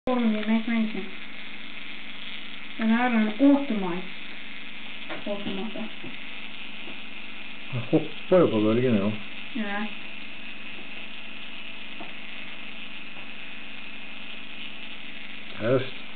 Med mensen. Den här är en återmaj. Återmata. Han hoppar ju på bölgen nu. Ja. Häst.